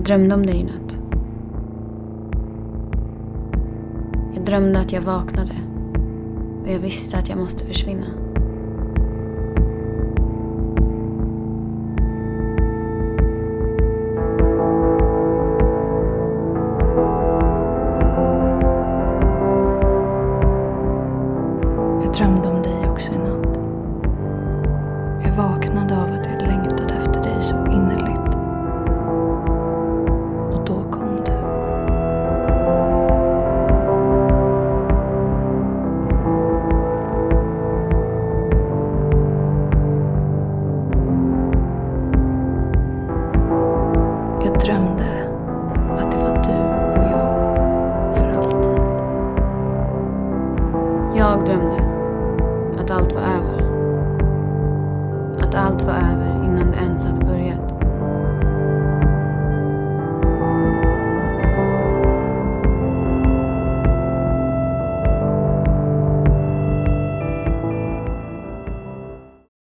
Jag drömde om dig i natt. Jag drömde att jag vaknade och jag visste att jag måste försvinna. Jag drömde om dig också i natt. Jag vaknade av att jag längtade efter dig så innerligt. Och då kom du. Jag drömde